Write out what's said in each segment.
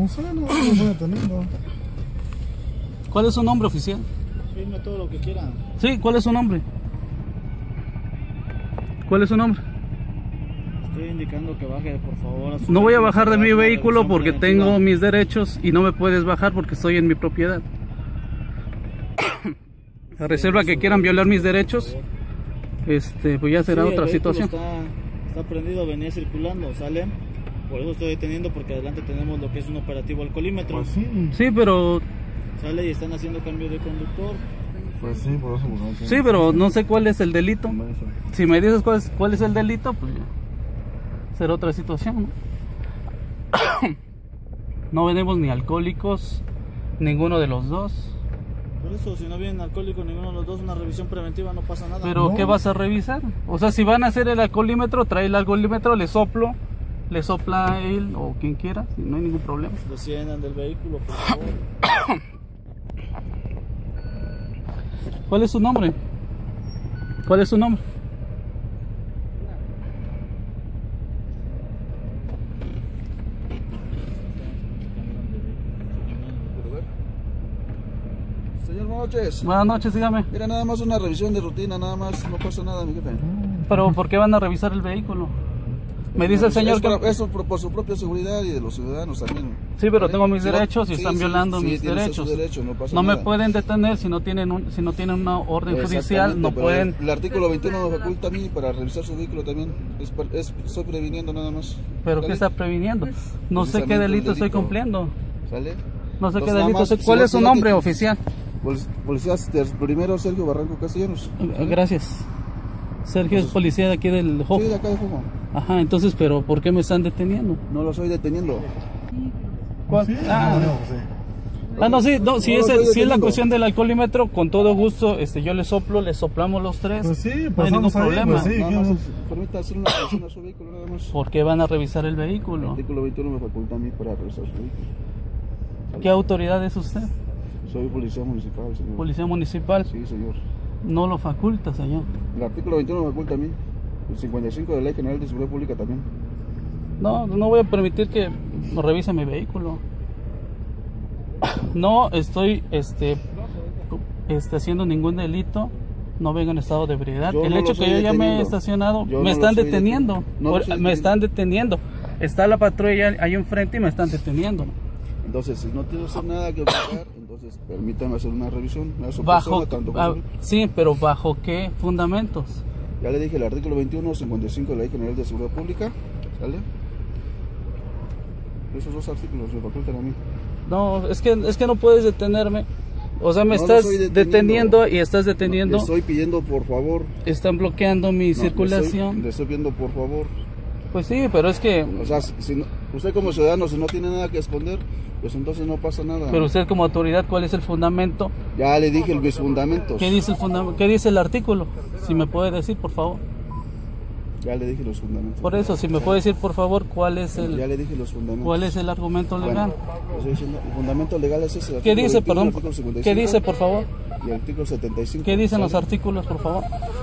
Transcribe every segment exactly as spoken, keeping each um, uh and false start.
No sé, no, no me estoy deteniendo. ¿Cuál es su nombre, oficial? Firme todo lo que quieran. Sí, ¿cuál es su nombre? ¿Cuál es su nombre? Estoy indicando que baje, por favor. A su No voy a vehículo, bajar de se mi va a una vehículo revisión porque preventiva. tengo mis derechos y no me puedes bajar porque estoy en mi propiedad. La reserva que quieran violar mis derechos, este, pues ya será Sí, el otra vehículo situación. Está, está prendido, venía circulando, ¿sale? Por eso estoy deteniendo, porque adelante tenemos lo que es un operativo alcoholímetro. Pues sí. Sí, pero Sale y están haciendo cambio de conductor. Pues sí, por eso. No, sí, pero no sé cuál es el delito. no, eso. Si me dices cuál es, cuál es el delito, pues ya será otra situación, ¿no? No venimos ni alcohólicos, ninguno de los dos. Por eso, si no vienen alcohólicos ninguno de los dos, una revisión preventiva no pasa nada. Pero No. ¿qué vas a revisar? O sea, si van a hacer el alcoholímetro, trae el alcoholímetro, le soplo, le sopla a él o quien quiera, no hay ningún problema. Desciendan del vehículo, por favor. ¿Cuál es su nombre? ¿Cuál es su nombre? Señor, buenas noches. Buenas noches, dígame. Mira, nada más una revisión de rutina, nada más, no pasa nada, mi jefe. Pero ¿por qué van a revisar el vehículo? Me dice el señor es que... para- Eso por, por su propia seguridad y de los ciudadanos también. Sí, pero tengo mis Si no- derechos y sí, están sí, violando sí, mis tiene usted su derechos. derecho, no pasa No me nada. pueden detener si no tienen un, si no tienen una orden judicial, Exactamente, no pero pueden... El artículo veintiuno me faculta a mí para revisar su vehículo también. Es, par- es- estoy previniendo nada más. ¿Pero ¿Sale? qué está previniendo? No sé qué Precisamente el delito estoy delito. cumpliendo. ¿Sale? No sé qué Entonces, nada delito más, soy. si ¿Cuál no- es su si no nombre, te- oficial? Polic- Policías, ter- primero Sergio Barranco Castellanos. Eh, Gracias. Sergio es policía de aquí del Joco. Sí, de acá de Joco. Ajá, entonces, ¿pero por qué me están deteniendo? No lo estoy deteniendo. ¿Cuál? Sí, Ah, no, no, sí. Ah, no, sí, no, si, No, es, lo el- estoy si es la deteniendo. cuestión del alcoholímetro, con todo gusto, este, yo le soplo, le soplamos los tres. Pues sí, no hay ningún pasamos ahí, problema. pues sí. Nada ¿qué más no? es- permita hacer una revisión a su vehículo, nada más. ¿Por qué van a revisar el El vehículo? artículo veintiuno me faculta a mí para revisar su vehículo. ¿Qué autoridad es usted? Soy policía municipal, señor. Policía municipal. Sí, señor. No lo faculta, señor. El artículo veintiuno me faculta a mí. El cincuenta y cinco de la Ley General de Seguridad Pública también. No, no voy a permitir que me revise mi vehículo. No estoy este, este, haciendo ningún delito. No vengo en estado de ebriedad. Yo El no hecho lo que estoy yo ya me he deteniendo. estacionado, Yo me no están lo estoy deteniendo. deten- no lo Por- estoy me están deteniendo. deteniendo. Está la patrulla ahí enfrente y me están deteniendo. Entonces, si no tiene usted nada que obligar, entonces permítame hacer una revisión a su Bajo, persona, tanto ah, como- sí, pero ¿bajo qué fundamentos? Ya le dije el artículo veintiuno, cincuenta y cinco de la Ley General de Seguridad Pública. ¿Sale? Esos dos artículos me facultan a mí. No, es que, es que no puedes detenerme. O sea, me No lo estás estoy deteniendo. deteniendo. y estás deteniendo. Le estoy pidiendo por favor. Están bloqueando mi No, circulación. Le estoy, le estoy pidiendo por favor. Pues sí, pero es que... O sea, si, si no- usted como ciudadano, si no tiene nada que esconder, pues entonces no pasa nada. Pero usted como autoridad, ¿cuál es el fundamento? Ya le dije mis fundamentos. ¿Qué dice el fundamento? ¿Qué dice el artículo? Si me puede decir, por favor. Ya le dije los fundamentos. Por eso, si me puede decir, por favor, ¿cuál es Ya el le dije los fundamentos. cuál es el argumento Bueno, legal? le estoy diciendo, el fundamento legal es ese. el ¿Qué artículo dice, veintiuno, perdón? el artículo cincuenta y ¿Qué cinco, dice, por favor? Y el artículo setenta y cinco. ¿Qué dicen los ¿sale? artículos, por favor?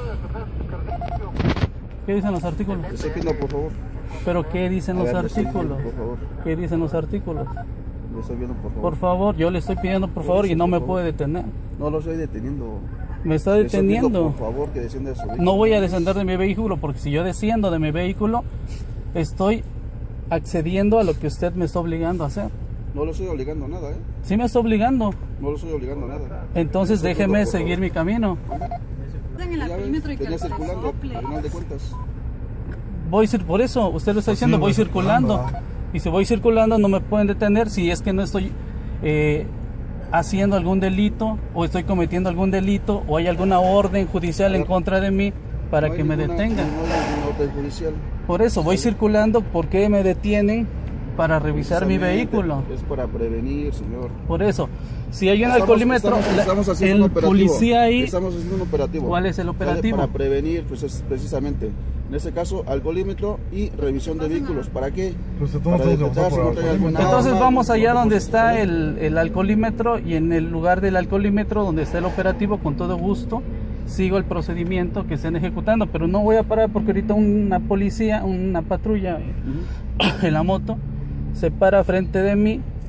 ¿Qué dicen los artículos? Le estoy pidiendo por favor. ¿Pero qué dicen A los ver, le estoy artículos? pidiendo, por favor. ¿Qué dicen los artículos? Le estoy pidiendo por favor. Por favor, yo le estoy pidiendo por favor y no me puede detener. No lo estoy deteniendo. Me está Le estoy pidiendo, deteniendo. por favor, que descienda de su vehículo. No voy a descender de mi vehículo porque si yo desciendo de mi vehículo, estoy accediendo a lo que usted me está obligando a hacer. No lo estoy obligando a nada, ¿eh? Sí me está obligando. No lo estoy obligando a nada. Entonces Le estoy déjeme pidiendo, por seguir favor. mi camino. En el Ya ves, alcoholímetro y que venía se circulando, sople. al final de cuentas. Voy cir- por eso, usted lo está Pues sí, diciendo, voy voy circulando. circulando, Y si voy circulando no me pueden detener si es que no estoy eh, haciendo algún delito o estoy cometiendo algún delito o hay alguna orden judicial en contra de mí para No hay que me ninguna- detengan. No hay ninguna orden judicial. Por eso voy circulando, ¿por qué me detienen? Para revisar mi Precisamente, vehículo. Es para prevenir, señor. Por eso, si hay un Estamos- alcoholímetro, estamos- la- estamos haciendo el un operativo. policía ahí, Estamos haciendo un operativo. ¿Cuál es el ¿Sale? operativo? Para prevenir, pues es precisamente. En este caso, alcoholímetro y revisión de vehículos. ¿Para qué? Pues se Para toma todo detectar causado si por no trae alguna alcoholismo. entonces arma, vamos allá algún donde propósito, está ¿sale? el, el alcoholímetro y en el lugar del alcoholímetro donde está el operativo, con todo gusto sigo el procedimiento que estén ejecutando, pero no voy a parar porque ahorita una policía, una patrulla Ujú. en la moto se para frente de mí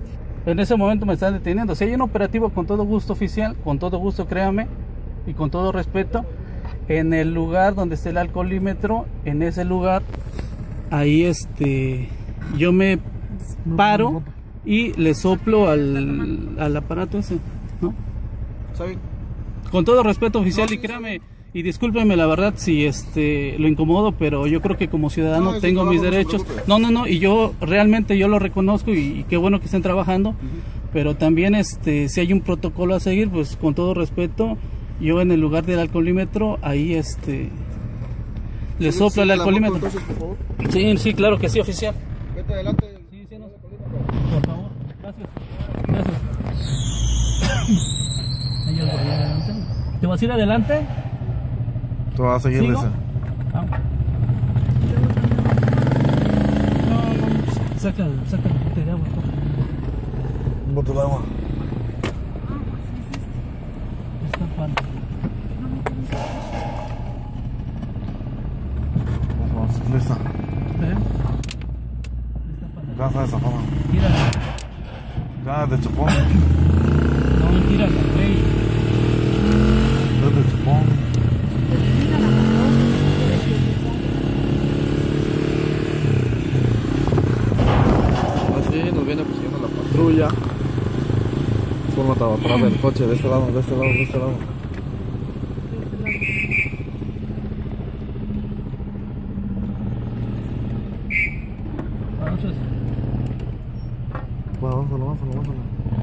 En ese momento me están deteniendo. Si hay un operativo, con todo gusto, oficial, con todo gusto, créame, y con todo respeto, en el lugar donde esté el alcoholímetro, en ese lugar, ahí este, yo me paro y le soplo al, al aparato ese, ¿no? ¿Saben? Con todo respeto, oficial, y créame, y discúlpeme la verdad si este lo incomodo, pero yo creo que como ciudadano No, tengo no, mis no se derechos. preocupe. No, no, no, y yo realmente yo lo reconozco y, y qué bueno que estén trabajando, uh-huh. Pero también este si hay un protocolo a seguir, pues con todo respeto, yo en el lugar del alcoholímetro, ahí este le Sí, soplo sí, el la alcoholímetro. moto, entonces, por favor. Sí, sí, claro que sí, oficial. Vete adelante. Sí, sí, no. Por favor, gracias. Gracias. Hay algo ahí adelante. ¿Te vas a ir adelante? Tú vas a seguir ¿Sigo? esa. Ah. No, no, saca, saca el bote de agua. Un bote de agua. Está falta. Vamos, lista. ¿Eh? Está falta. Ya sabes esa forma. Tírala. Ya de chupón. No, tírala, güey. Ya de chupón. Así nos viene persiguiendo la patrulla. Forma atrás del coche, de este lado, de este lado, de este lado. Buenas noches. Bueno, avanzalo, avanzalo, avanzalo.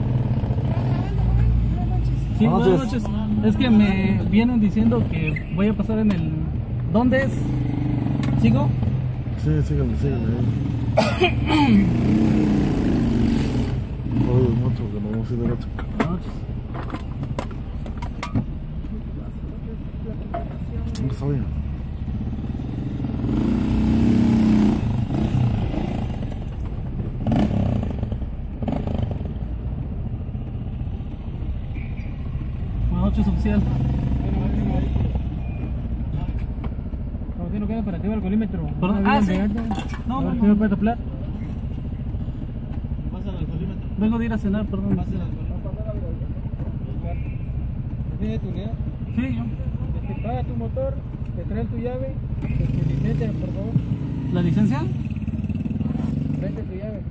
Sí, Buenas buenas noches. noches. Es que me vienen diciendo que voy a pasar en el... ¿Dónde es? ¿Sigo? Sí, sígueme, sígueme ahí. Joder, mucho que no vamos a ir derecho. Buenas noches. ¿Dónde está bien? Buenas noches, oficial. No queda operativo alcoholímetro. Perdón. Ah, sí. No, no, ¿Me no. puede soplar? Pasa el alcoholímetro. Vengo de ir a cenar, perdón. Pasa el alcoholímetro. ¿Tiene tu unidad? Sí, yo. Este, paga tu motor, te trae tu llave, tu licencia, por favor. ¿La licencia? Tráete tu llave.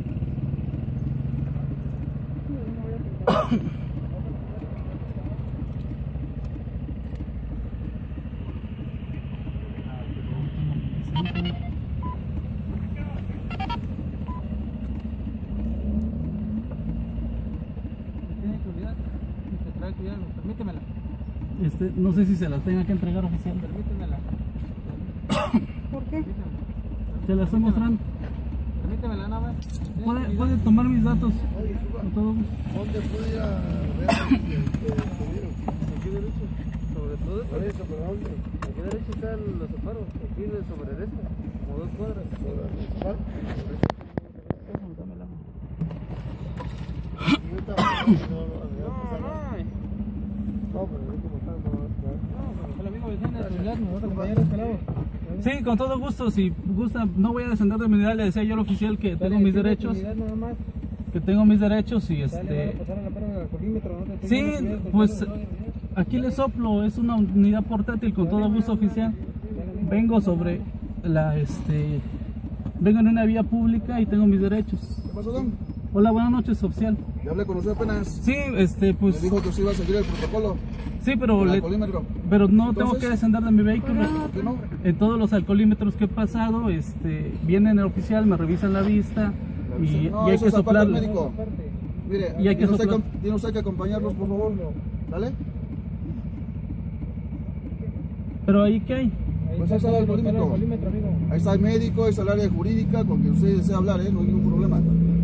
Tiene tu unidad y te trae tu llave. Permítemela, Este, no sé si se la tenga que entregar, oficial. permítemela. ¿Por qué? Permítemela. Se la estoy mostrando. Permítemela nada más. ¿Tiene ¿Puede, tu unidad? puede tomar mis datos. Con todo gusto. ¿Dónde fue a ver Aquí derecho, sobre todo. Por eso, pero ¿dónde? Aquí derecho están los separos, aquí de sobre esta, como dos cuadras. No, pero ahí como está, no va a estar. No, fue la misma vecina, de seguridad, me voy a acompañar a este lado. Sí, con todo gusto. Si gusta, no voy a descender de mi unidad. Le decía yo al oficial que tengo mis derechos. Nada más. Que tengo mis derechos y Dale, van a este. pasar a la prueba del alcoholímetro, no te Sí, tengas que cuidar, pues no, no, no. aquí le soplo. Es una unidad portátil, con todo gusto, oficial. Vengo sobre la este. Vengo en una vía pública y tengo mis derechos. ¿Qué pasó, don? Hola, buenas noches, oficial. Ya hablé con usted apenas. Sí, este, Me pues. dijo que usted iba a seguir el protocolo. Sí, pero El le- alcoholímetro. pero no tengo Entonces, que descender de mi vehículo. ¿Por qué no? En todos los alcoholímetros que he pasado, este, vienen el oficial, me revisan la vista y, No, y hay eso que es aparte del soplarle. médico. Mire, Y hay que tiene usted, soplar. que, tiene usted que acompañarlos, por favor. ¿Vale? Pero ahí qué hay. Ahí Pues está ahí está el alcoholímetro. alcoholímetro, amigo. Ahí está el médico, ahí está el área jurídica, con quien usted desea hablar, ¿eh? No hay ningún problema.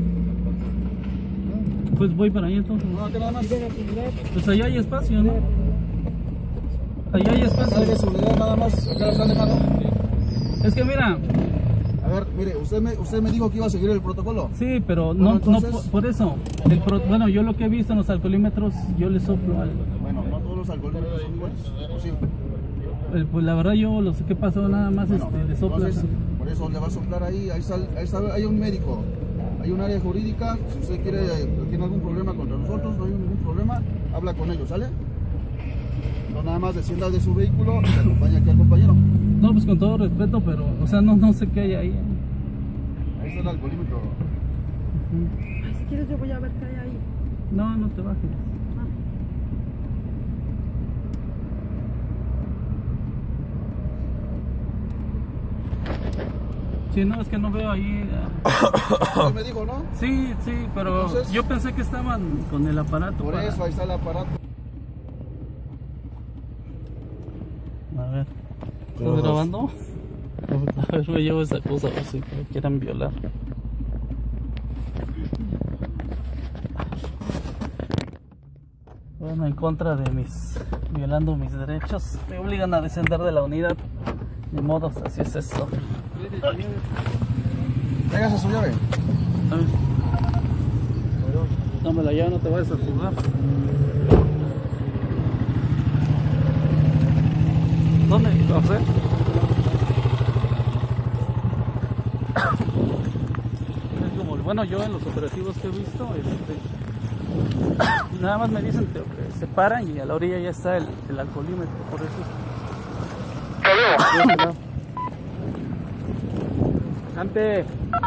Pues voy para allá entonces. No, que nada más. Tiene tu unidad. Pues allá hay espacio, ¿no? Allá hay espacio. Salga su unidad nada más. Acá la están dejando. Es que mira, A ver, mire, usted me, usted me dijo que iba a seguir el protocolo. sí, pero Bueno, no, entonces- no por, por eso. El pro- bueno, yo lo que he visto en los alcoholímetros, yo le soplo al. Bueno, no todos los alcoholímetros son iguales. ¿O sí? el- Pues la verdad yo lo sé que pasó nada más Bueno, este, de soplas. entonces, por eso le va a soplar ahí. Ahí está, ahí está, hay un médico. Hay un área jurídica, si usted quiere, tiene algún problema contra nosotros, no hay ningún problema, habla con ellos, ¿sale? No nada más descienda de su vehículo y le acompaña aquí al compañero. No, pues con todo respeto, pero, o sea, no, no sé qué hay ahí. Ahí está el alcoholímetro. Ay, si quieres yo voy a ver qué hay ahí. No, no te bajes. Sí, no, es que no veo ahí. Usted me dijo, ¿no? Sí, sí, pero Entonces, yo pensé que estaban con el aparato. Por para- eso, ahí está el aparato. A ver, ¿estás grabando? A ver, me llevo esa cosa, a ver si me quieran violar. Bueno, en contra de mis, violando mis derechos, me obligan a descender de la unidad. Ni modo, así es esto. Tráigase su llave. A ver. Dámela ya, no te vayas a jugar. ¿Dónde? No sé. Es como, bueno, yo en los operativos que he visto, este, nada más me dicen que se paran y a la orilla ya está el, el alcoholímetro, por eso. Cante.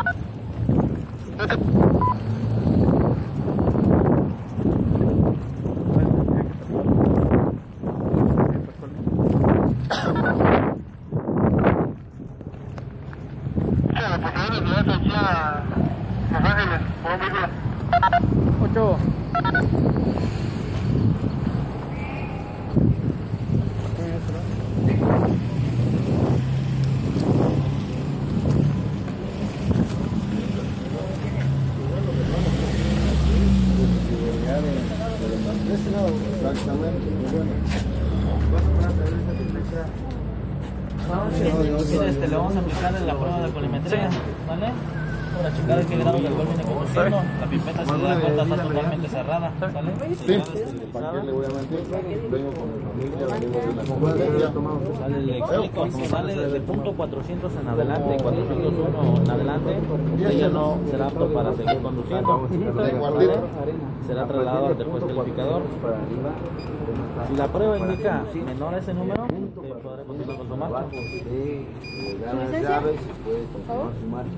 Ocho. Mira, este, le vamos a aplicar la prueba de alcoholimetría, ¿vale? Para checar qué grado de alcohol viene conduciendo. La pipeta, si se da cuenta, está totalmente cerrada, ¿sale? Sí. ¿Para qué le voy a mentir? Vengo con mi familia, vengo de la competencia. Sale, le explico, si sale desde punto cuatrocientos en adelante, cuatrocientos uno en adelante, usted ya no será apto para seguir conduciendo, ¿vale? Será trasladado al juez calificador. Si la prueba indica menor a ese número, eh, podrá continuar con su marcha. ¿Su licencia? Por favor.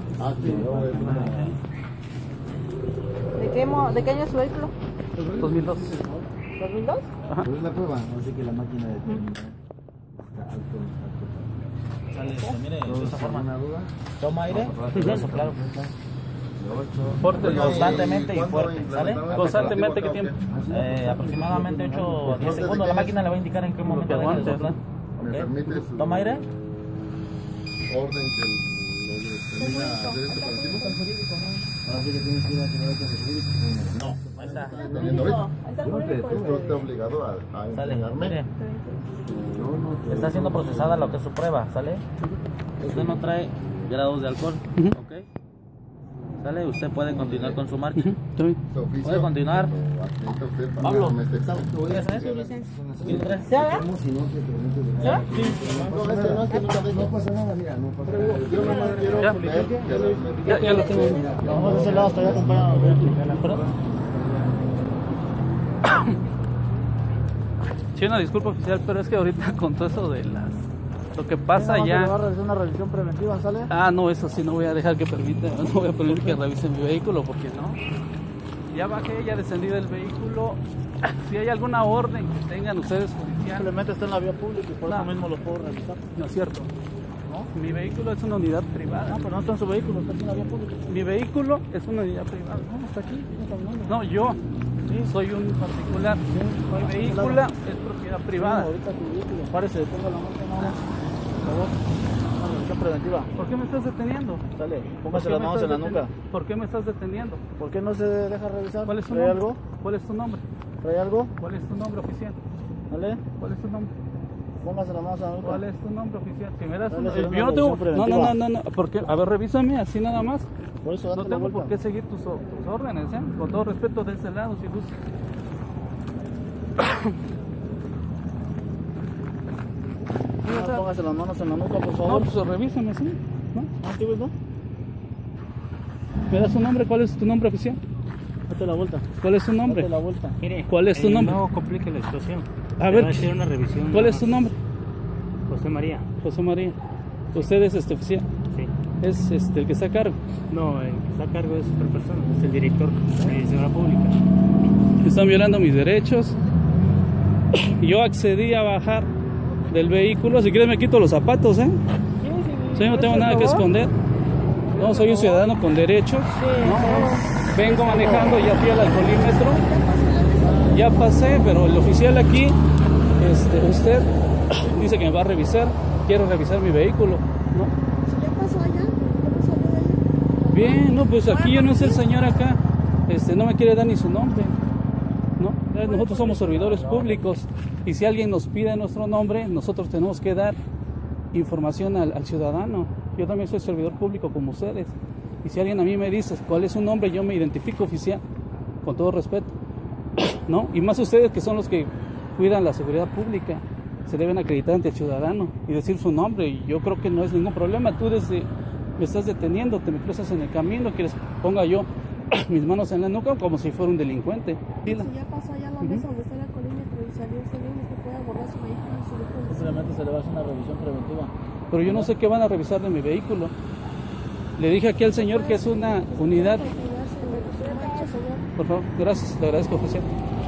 ¿De qué, mo- ¿De qué año es su vehículo? dos mil dos. ¿dos mil dos? Es la prueba, así que la máquina determina está alto, alto. Sale, este, mire, de esta forma. Toma aire y va a soplar. Fuerte, Constantemente y fuerte, ¿sale? Constantemente, ¿qué tiempo? Eh, aproximadamente ocho a diez segundos. La máquina le va a indicar en qué momento debe de soplar. ¿Me permite su Toma aire. orden que el- lo determina hacer este operativo? Ahora sí que tienes que ir a hacer otro jurídico. No, ahí está. Teniendo ahorita. Ahí está el jurídico. Usted está obligado a, a Sale, entregarme. mire. Está siendo procesada lo que es su prueba, ¿sale? Usted no trae grados de alcohol, ¿ok? ¿Sale? Usted puede continuar con su marcha. Está bien. Su oficio, Puede continuar. lo acredita usted para Pablo. hacerme este examen. ¿Quieres saber? Su licencia. ¿Sí, trae? ¿Se haga? Como si no te permite de ¿Ya? No, es que no, es que no la dejo. No pasa nada, mira, no pasa nada. Yo nomás quiero Ya. ver que la- Ya, ya lo tengo. Vamos a ese lado, hasta allá acompañado. Sí, una disculpa oficial, pero es que ahorita con todo eso de las... Lo que pasa Vamos a ya... realizar una revisión preventiva, ¿sale? Ah, no, eso sí, no voy a dejar que permita, no voy a permitir que revisen mi vehículo, porque no. Ya bajé, ya descendí del vehículo. Si hay alguna orden que tengan ustedes judicial, Simplemente está en la vía pública y por No. eso mismo lo puedo realizar. no es cierto. ¿No? Mi vehículo es una unidad privada. No, pero no está en su vehículo, está aquí en la vía pública. Mi vehículo es una unidad privada. No, está aquí, está caminando. No, yo Sí. soy un particular. Mi vehículo es propiedad privada. Sí, ahorita tu vehículo. Párese, detenga la marcha nada más. Por favor. Una revisión preventiva. ¿Por qué me estás deteniendo? Sale, ¿Por póngase qué las me manos en estás la nuca. deten- ¿Por qué me estás deteniendo? ¿Por qué no se deja revisar? ¿Cuál es tu ¿Trae nombre? algo? ¿Cuál es tu nombre? ¿Trae algo? ¿Cuál es tu nombre oficial? ¿Vale? ¿Cuál es tu nombre? Póngase las manos en la nuca. ¿Cuál es tu nombre oficial? Si me das Dale, un... será una Yo no tengo... revisión No, no, no, preventiva. no, no. ¿Por qué? A ver, revísame así nada más. Por eso No date la tengo por vuelta. qué seguir tus, o- tus órdenes, ¿eh? Con todo respeto de ese lado, si gusta. No, póngase las manos en la nuca, por No, favor. pues revísame, ¿sí? ¿No? ¿Ah, sí, verdad? ¿Me das su nombre? ¿Cuál es tu nombre oficial? Date la vuelta. ¿Cuál es tu nombre? Date la vuelta. Mire, ¿Cuál es tu eh, nombre? No complique la situación. A Le ver, va a hacer una revisión. ¿cuál nada es tu más. nombre? José María. José María. ¿Usted es este oficial? Sí. ¿Es este, el que está a cargo? No, el que está a cargo es otra persona, es el director de seguridad pública. Están violando mis derechos. Yo accedí a bajar del vehículo. Si quieres me quito los zapatos, ¿eh? Sí, no tengo nada que esconder. No, soy un ciudadano con derechos. ¿no? Vengo manejando, ya fui al alcoholímetro. Ya pasé, pero el oficial aquí, este, usted dice que me va a revisar. Quiero revisar mi vehículo, ¿no? ¿Ya pasó allá? ¿Ya pasó allá? Bien, no, pues aquí yo no sé el señor acá. Este, no me quiere dar ni su nombre. ¿no? Nosotros somos servidores públicos y si alguien nos pide nuestro nombre, nosotros tenemos que dar información al, al ciudadano. Yo también soy servidor público como ustedes. Y si alguien a mí me dice cuál es su nombre, yo me identifico oficial, con todo respeto. ¿no? Y más ustedes que son los que cuidan la seguridad pública, se deben acreditar ante el ciudadano y decir su nombre. Y yo creo que no es ningún problema. Tú desde me estás deteniendo, te me cruzas en el camino, quieres que ponga yo mis manos en la nuca como si fuera un delincuente. Si ya pasó allá a la mesa donde está el alcoholímetro y salió usted bien, usted puede abordar su vehículo y subir con Simplemente se le va a hacer una revisión preventiva. Pero yo no sé qué van a revisar de mi vehículo. Le dije aquí al señor que es una unidad. Por favor, gracias, le agradezco, oficial.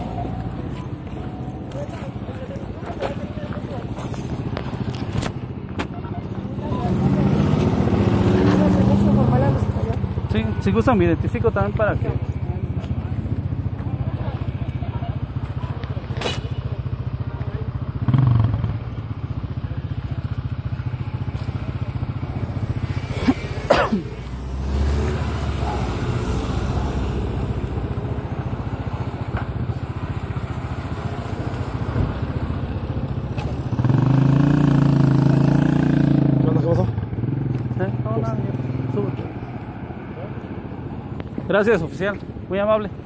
Sí, si gustan me identifico también para que... Gracias, oficial. Muy amable.